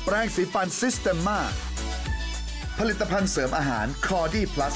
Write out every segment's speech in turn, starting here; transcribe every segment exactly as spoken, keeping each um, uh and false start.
แปรงสีฟันซิสเตมมาผลิตภัณฑ์เสริมอาหารคอดี้พลัส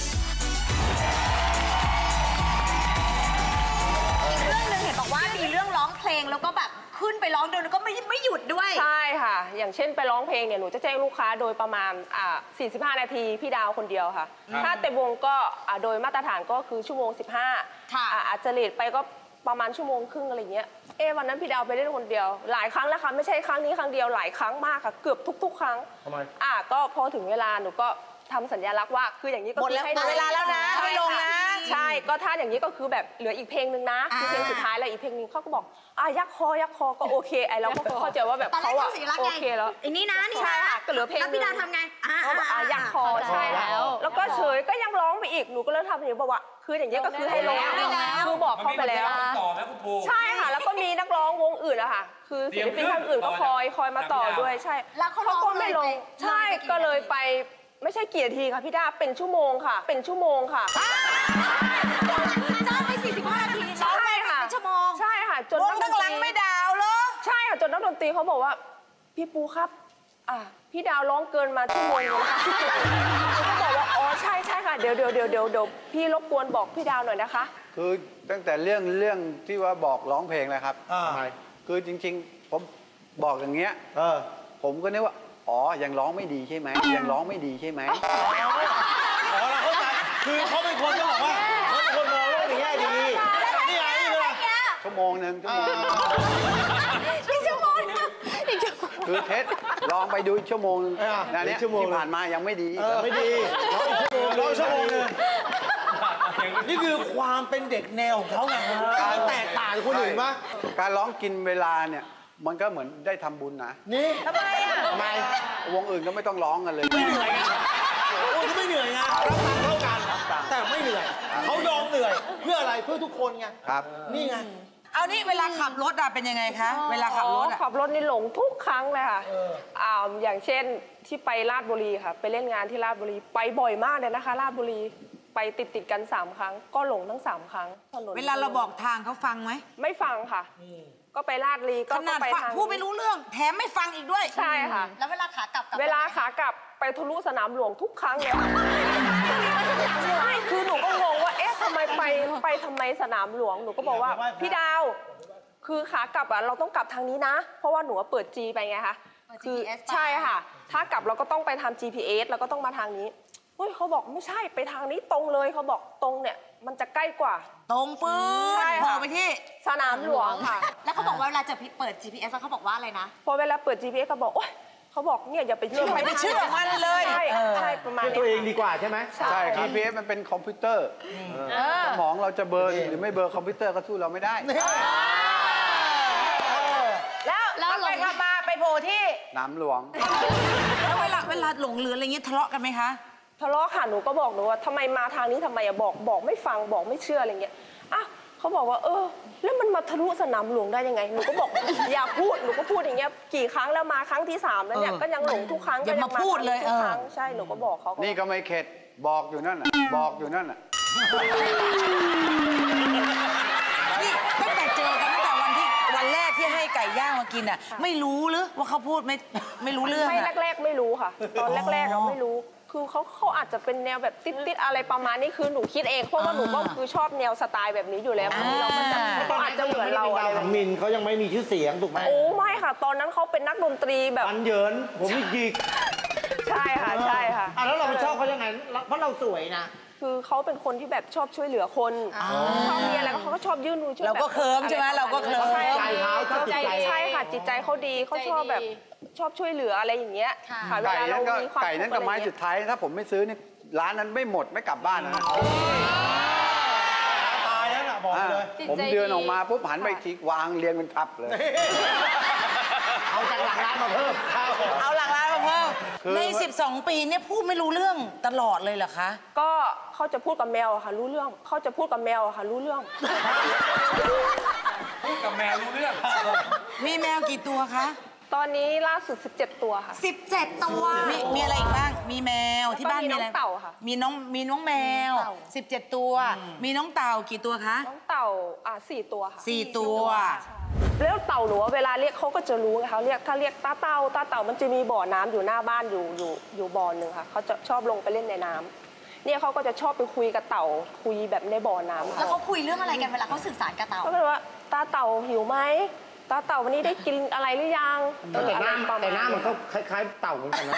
เรื่องนึงเห็นบอกว่ามีเรื่องร้องเพลงแล้วก็แบบขึ้นไปร้องเดินแล้วก็ไม่ไม่หยุดด้วยใช่ค่ะอย่างเช่นไปร้องเพลงเนี่ยหนูจะแจ้งลูกค้าโดยประมาณอ่าสี่สิบห้านาทีพี่ดาวคนเดียวค่ะถ้าเต็มวงก็อ่าโดยมาตรฐานก็คือชั่วโมงสิบห้าค่ะอาจจะเลทไปก็ประมาณชั่วโมงครึ่งอะไรเงี้ยเอ๊วันนั้นพี่ดาวไปเล่นคนเดียวหลายครั้งแล้วค่ะไม่ใช่ครั้งนี้ครั้งเดียวหลายครั้งมากค่ะเกือบทุกๆครั้งทำไมอ่าก็พอถึงเวลาหนูก็ทำสัญลักษณ์ว่าคืออย่างนี้ก็หมดแล้วหมดเวลาแล้วนะให้ลงนะใช่ก็ถ้าอย่างนี้ก็คือแบบเหลืออีกเพลงนึงนะคือเพลงสุดท้ายแล้วอีกเพลงนึงเขาก็บอกอ่ะยักคอยักคอก็โอเคไอเราก็เข้าใจว่าแบบเขาอะโอเคแล้วอันนี้นะนี่ใช่ค่ะก็เหลือเพลงนึงแล้วพี่ดาวทำไงเขาบอกอ่ะยักคอใช่แล้วแล้วก็เฉยก็ยังร้องไปอีกหนูก็เริ่มทำอย่างนี้บอกว่าคืออย่างนี้ก็คือให้ร้องคือบอกเขาไปแล้วใช่ค่ะแล้วก็มีนักร้องวงอื่นอะค่ะคือศิลปินท่านอื่นก็คอยคอยมาต่อด้วยใช่เขาก็ไม่ลงใช่ก็เลยไปไม่ใช่กี่นาทีค่ะพี่ดาเป็นชั่วโมงค่ะเป็นชั่วโมงค่ะจ้างไปสี่สิบห้านาทีใช่ค่ะเป็นชั่วโมงใช่ค่ะจนวงตั้งหลังไม่ดาวเหรอใช่ค่ะจนนักดนตรีเขาบอกว่าพี่ปูครับอ่ะพี่ดาวร้องเกินมาชั่วโมงนึงนะคะพี่ปูเขาบอกว่าอ๋อใช่ใช่ค่ะเดี๋ยวเดี๋ยวเดี๋ยวเดี๋ยวเดี๋ยวพี่รบกวนบอกพี่ดาวหน่อยนะคะคือตั้งแต่เรื่องเรื่องที่ว่าบอกร้องเพลงเลยครับทำไมคือจริงๆผมบอกอย่างเงี้ยผมก็นึกว่าอ๋อยังร้องไม่ดีใช่ไหมยังร้องไม่ดีใช่ไหมอ๋อเราเข้าใจคือเขาเป็นคนที่บอกว่าเขาเป็นคนมองโลกในแง่ดีนี่ไงนี่เลยชั่วโมงหนึ่งชั่วโมงอีกชั่วโมงอีกชั่วโมงคือเทสลองไปดูชั่วโมงนะเนี่ยที่ผ่านมายังไม่ดีไม่ดีร้องชั่วโมงร้องชั่วโมงนี่คือความเป็นเด็กแนวของเขาไงการแตกต่างจากคนอื่นปะการร้องกินเวลาเนี่ยมันก็เหมือนได้ทำบุญนะนี่ทำไมอ่ะทำไมวงอื่นก็ไม่ต้องร้องกันเลยไม่เหนื่อยไงวงก็ไม่เหนื่อยไงรับตังค์เท่ากันแต่ไม่เหนื่อยเขายอมเหนื่อยเพื่ออะไรเพื่อทุกคนไงครับนี่ไงเอานี่เวลาขับรถอะเป็นยังไงคะเวลาขับรถขับรถนี่หลงทุกครั้งเลยค่ะอ่าอย่างเช่นที่ไปราชบุรีค่ะไปเล่นงานที่ราชบุรีไปบ่อยมากเลยนะคะราชบุรีไปติดติดกันสามครั้งก็หลงทั้งสามครั้งเวลาเราบอกทางเขาฟังไหมไม่ฟังค่ะก็ไปลาดลีก็ไปทางพูดไม่รู้เรื่องแถมไม่ฟังอีกด้วยใช่ค่ะแล้วเวลาขากลับเวลาขากลับไปทะลุสนามหลวงทุกครั้งเลยใช่คือหนูก็งงว่าเอ๊ะทำไมไปไปทำไมสนามหลวงหนูก็บอกว่าพี่ดาวคือขากลับอ่ะเราต้องกลับทางนี้นะเพราะว่าหนูเปิด G ไปไงคะคือใช่ค่ะถ้ากลับเราก็ต้องไปทำ จี พี เอส แล้วก็ต้องมาทางนี้เฮ้ยเขาบอกไม่ใช่ไปทางนี้ตรงเลยเขาบอกตรงเนี่ยมันจะใกล้กว่าตรงปื้นพอไปที่สนามหลวงค่ะแล้วเขาบอกว่าเวลาจะเปิด จี พี เอส แล้วเขาบอกว่าอะไรนะพอเวลาเปิด จี พี เอส เขาบอกโอ๊ยเขาบอกเนี่ยอย่าไปเชื่อไม่ได้เชื่อมันเลยใช่ใช่ประมาณตัวเองดีกว่าใช่ไหมใช่ จี พี เอส มันเป็นคอมพิวเตอร์สมองเราจะเบอร์หรือไม่เบอร์คอมพิวเตอร์ก็สู้เราไม่ได้แล้วเราไปขับมาไปโผล่ที่สนามหลวงแล้วเวลาเวลาหลงเรืออะไรเงี้ยทะเลาะกันไหมคะทะเลาะค่ะหนูก็บอกหนูว่าทำไมมาทางนี้ทำไมอะบอกบอกไม่ฟังบอกไม่เชื่ออะไรเงี้ยอ่ะเขาบอกว่าเออแล้วมันมาทะลุสนามหลวงได้ยังไงหนูก็บอกอย่าพูดหนูก็พูดอย่างเงี้ยกี่ครั้งแล้วมาครั้งที่สามแล้วเนี่ยก็ยังหลงทุกครั้งอย่ามาพูดเลยทุกครั้งใช่หนูก็บอกเขานี่ก็ไม่เข็ดบอกอยู่นั่นน่ะบอกอยู่นั่นน่ะนี่ตั้งแต่เจอกันตั้งแต่วันที่วันแรกที่ให้ไก่ย่างมากินอ่ะไม่รู้หรือว่าเขาพูดไม่ไม่รู้เรื่องไม่แรกๆไม่รู้ค่ะตอนแรกๆเราไม่รู้คือเขาเขาอาจจะเป็นแนวแบบติดๆอะไรประมาณนี้คือหนูคิดเองเพราะว่าหนูก็คือชอบแนวสไตล์แบบนี้อยู่แล้วเรามันจะเขาอาจจะเหมือนเราอะไรแบบมินเขายังไม่มีชื่อเสียงถูกไหมโอ้ไม่ค่ะตอนนั้นเขาเป็นนักดนตรีแบบอันเยินผมมีกิกใช่ค่ะใช่ค่ะแล้วเราชอบเขายังไงเพราะเราสวยนะคือเขาเป็นคนที่แบบชอบช่วยเหลือคนชอบมีอะไรก็เขาก็ชอบยื่นมือช่วยเราก็เคิร์มใช่ไหมเราก็เคิร์มใช่ใช่ค่ะจิตใจเขาดีเขาชอบแบบชอบช่วยเหลืออะไรอย่างเงี้ยค่ะเวลาเรามีความไก่นั่นกับไม้สุดท้ายถ้าผมไม่ซื้อนี่ร้านนั้นไม่หมดไม่กลับบ้านนะตายแล้วนะบอกเลยผมเดินออกมาปุ๊บหันไปทีวางเรียงเป็นทับเลยเอาจากหลังร้านมาเพิ่มเอาหลังร้านมาเพิ่มในสิบสองปีเนี่ยพูดไม่รู้เรื่องตลอดเลยเหรอคะก็เขาจะพูดกับแมวค่ะรู้เรื่องเขาจะพูดกับแมวค่ะรู้เรื่องพูดกับแมวรู้เรื่องมีแมวกี่ตัวคะตอนนี้ล่าสุดสิบเจ็ดตัวค่ะสิบเจ็ดตัวมีมีอะไรอีกบ้างมีแมวที่บ้านมีอะไรมีน้องเต่าค่ะมีน้องมีน้องแมวสิบเจ็ดตัวมีน้องเต่ากี่ตัวคะน้องเต่าอ่าสี่ตัวค่ะสี่ตัวแล้วเต่าหนูเวลาเรียกเขาก็จะรู้ไงเขาเรียกถ้าเรียกตาเต่าตาเต่ามันจะมีบ่อน้ำอยู่หน้าบ้านอยู่อยู่อยู่บ่อหนึ่งค่ะเขาจะชอบลงไปเล่นในน้ำเนี่ยเขาก็จะชอบไปคุยกับเต่าคุยแบบในบ่อน้ำแล้วเขาคุยเรื่องอะไรกันเวลาเขาสื่อสารกับเต่าก็เลยว่าตาเต่าหิวไหมตาเต่าวันนี้ได้กินอะไรหรือยังแต่หน้าแต่หน้ามันก็คล้ายๆเต่าเหมือนกันนะ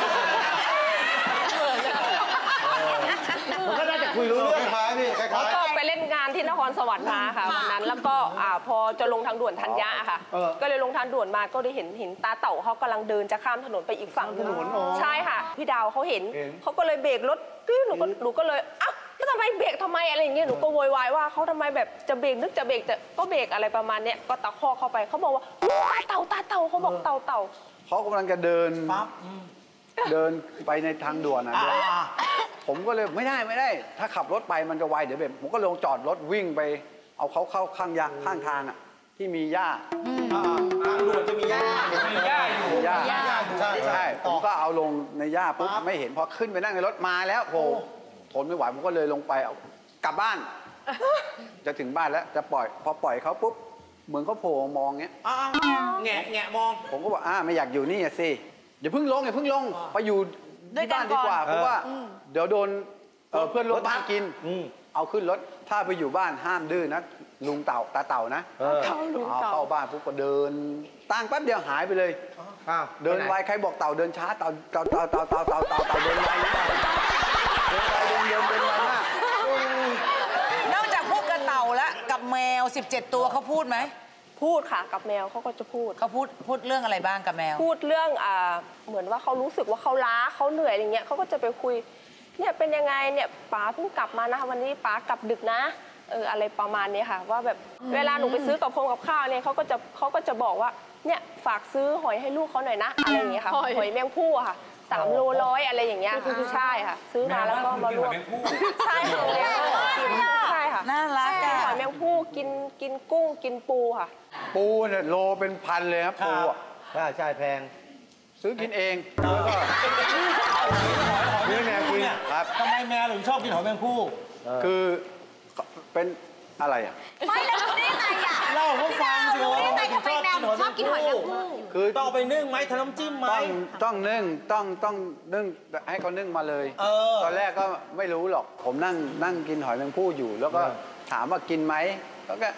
มันก็น่าจะคุยรู้เรื่องคล้ายๆพี่คล้ายๆก็ไปเล่นงานที่นครสวรรค์มาค่ะวันนั้นแล้วก็พอจะลงทางด่วนธัญญาค่ะก็เลยลงทางด่วนมาก็ได้เห็นเห็นตาเต่าเขากำลังเดินจะข้ามถนนไปอีกฝั่งถนนใช่ค่ะพี่ดาวเขาเห็นเขาก็เลยเบรกรถหนูก็หนูก็เลยอ้าวแล้วทำไมเบรกทำไมอะไรอย่างเงี้ยหนูก็โวยวายว่าเขาทำไมแบบจะเบรกนึกจะเบรกแต่ก็เบรกอะไรประมาณเนี้ยก็ตะคอกเข้าไปเขาบอกว่าตาเต่าตาเต่าเขาบอกเต่าเต่าเขากำลังจะเดินเดินไปในทางด่วนนะผมก็เลยไม่ได้ไม่ได้ถ้าขับรถไปมันจะไวเดี๋ยวแบบผมก็ลงจอดรถวิ่งไปเอาเขาเข้าข้างยางข้างทางอ่ะที่มีหญ้าทางด่วนจะมีหญ้ามีหญ้าอยู่หญ้าใช่ใช่ผมก็เอาลงในหญ้าปุ๊บไม่เห็นพอขึ้นไปนั่งในรถมาแล้วโผล่ทนไม่ไหวผมก็เลยลงไปเอากลับบ้านจะถึงบ้านแล้วจะปล่อยพอปล่อยเขาปุ๊บเหมือนเขาโผล่มองเงี้ยแงะแงะมองผมก็บอกอ่าไม่อยากอยู่นี่สิอย่าเพิ่งลงอย่าเพิ่งลงไปอยู่ที่บ้านดีกว่าเพราะว่าเดี๋ยวโดนเพื่อนร่วมบ้านกินเอาขึ้นรถถ้าไปอยู่บ้านห้ามดื้อนะลุงเต่าตาเต่านะเอาเข้าบ้านปุ๊บก็เดินตั้งแป๊บเดียวหายไปเลยเดินไวใครบอกเต่าเดินช้าเต่าเต่าเต่าเต่าเต่าเต่าเต่าเต่าเดินไวนะเดินไวเดินเดินเดินไวมากนอกจากพูดกับเต่าแล้วกับแมวสิบเจ็ดตัวเขาพูดไหมพูดค่ะกับแมวเขาก็จะพูดเขาพูดพูดเรื่องอะไรบ้างกับแมวพูดเรื่องอ่าเหมือนว่าเขารู้สึกว่าเขาล้าเขาเหนื่อยอะไรเงี้ยเขาก็จะไปคุยเนี่ยเป็นยังไงเนี่ยป๋าเพิ่งกลับมานะวันนี้ป๋ากลับดึกนะเอออะไรประมาณนี้ค่ะว่าแบบเวลาหนูไปซื้อกับพงกับข้าวเนี่ยเขาก็จะเขาก็จะบอกว่าเนี่ยฝากซื้อหอยให้ลูกเขาหน่อยนะอะไรอย่างเงี้ยค่ะหอยแมงผู้ค่ะสามโลร้อยอะไรอย่างเงี้ยคือใช่ค่ะซื้อมาแล้วก็มาลวกใช่ค่ะใช่ค่ะน่ารักหอยแมงผู้กินกินกุ้งกินปูค่ะปูเนี่ยโลเป็นพันเลยครับปูอ่ะใช่ใช่แพงซื้อกินเองแล้วก็เลี้ยงแมวกินครับทำไมแมวถึงชอบกินหอยแมงผู้คือเป็นอะไรอ่ะไม่แล้วรู้ได้ไงอ่ะเล่าเขาฟังสิว่าทำไมแมวชอบกินหอยแมงผู้คือต้องไปนึ่งไหมทำน้ำจิ้มไหมต้องต้องนึ่งต้องต้องนึ่งให้เขานึ่งมาเลยตอนแรกก็ไม่รู้หรอกผมนั่งนั่งกินหอยแมงผู้อยู่แล้วก็ถามว่ากินไหมเขาก็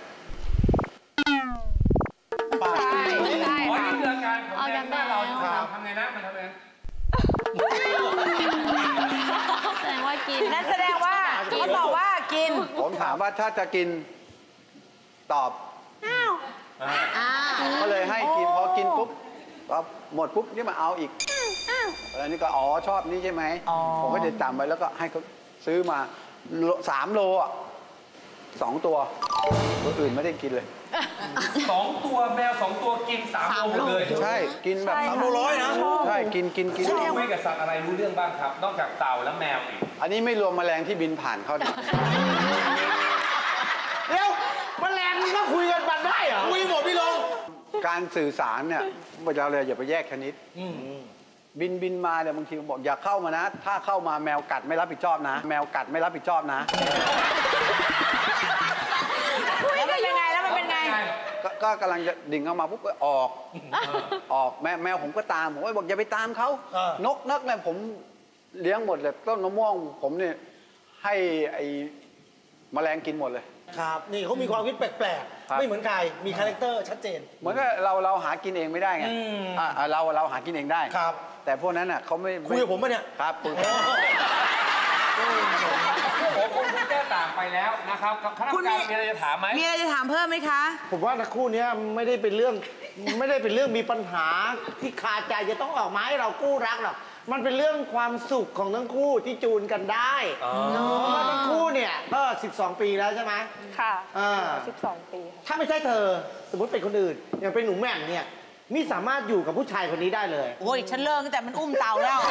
ใช่ใช่อ๋อนี่คืออาการของแมวบ้านเราทำไงนะมันทำไงแสดงว่ากินนั่นแสดงว่าเขาบอกว่ากินผมถามว่าถ้าจะกินตอบก็เลยให้กินพอกินปุ๊บหมดปุ๊บนี่มาเอาอีกแล้วนี่ก็อ๋อชอบนี่ใช่ไหมผมก็จะจำไว้แล้วก็ให้เขาซื้อมาสามโลอ่ะสองตัวตัวอื่นไม่ได้กินเลยสองตัวแมวสองตัวกินสามโลเลยใช่กินแบบสามโลร้อยนะใช่กินกินกินไม่กับสัตว์อะไรรู้เรื่องบ้างครับนอกจากเต่าและแมวอีกอันนี้ไม่รวมแมลงที่บินผ่านเข้าเดี๋ยวแมลงมันก็คุยกันบันได้เหรอคุยหมดพี่ลงการสื่อสารเนี่ยเราเลยอย่าไปแยกชนิดบินบินมาเนี่ยบางทีบอกอย่าเข้ามานะถ้าเข้ามาแมวกัดไม่รับผิดชอบนะแมวกัดไม่รับผิดชอบนะแล้วมันเป็นไงแล้วมันเป็นไงก็กำลังจะดิ่งเข้ามาปุ๊บก็ออกออกแมวแมวผมก็ตามผมก็บอกอย่าไปตามเขานกนักเนี่ยผมเลี้ยงหมดเลยต้นมะม่วงผมเนี่ยให้ไอ้แมลงกินหมดเลยครับนี่เขามีความคิดแปลกๆไม่เหมือนใครมีคาแรคเตอร์ชัดเจนเหมือนกับเราเราหากินเองไม่ได้ไงเราเราหากินเองได้ครับแต่พวกนั้นน่ะเขาไม่คุยกับผมป่ะเนี่ยครับคุยผมคุณแก้ต่างไปแล้วนะครับคณะกรรมการมีอะไรจะถามไหมมีอะไรจะถามเพิ่มไหมคะผมว่าคู่นี้ไม่ได้เป็นเรื่องไม่ได้เป็นเรื่องมีปัญหาที่คาใจจะต้องออกมาให้เรากู้รักหรอกมันเป็นเรื่องความสุขของทั้งคู่ที่จูนกันได้เพราะว่าทั้งคู่เนี่ยก็สิบสองปีแล้วใช่ไหมค่ะสิบสองปีถ้าไม่ใช่เธอสมมติเป็นคนอื่นอย่างเป็นหนูแหม่มเนี่ยมิสามารถอยู่กับผู้ชายคนนี้ได้เลยโอ้ยฉันเลิกตั้งแต่มันอุ้มเต่าแล้ว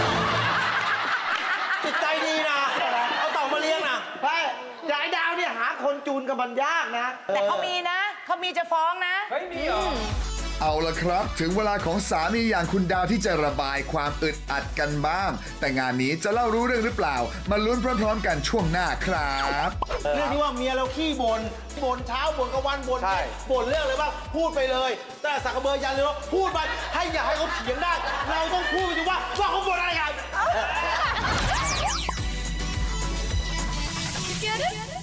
จิตใจดีนะเอาเต่ามาเลี้ยงนะใช่ยายดาวเนี่ยหาคนจูนกับมันยากนะแต่เขามีนะเขามีจะฟ้องนะเฮ้ยมีเหรอเอาละครับถึงเวลาของสามีอย่างคุณดาวที่จะระบายความอึดอัดกันบ้าง แต่งานนี้จะเล่ารู้เรื่องหรือเปล่ามาลุ้นพร้อมๆกันช่วงหน้าครับเรื่องที่ว่าเมียเราขี้บ่นบ่นเช้าบ่นกลางวันบ่นใช่บ่นเรื่องอะไรบ้างพูดไปเลย แต่สักกระเบือยันเลยว่าพูดไปให้อย่าให้เขาเถียงได้ เราต้องพูดไปสิว่าว่าเขาบ่นอะไรกัน Get it?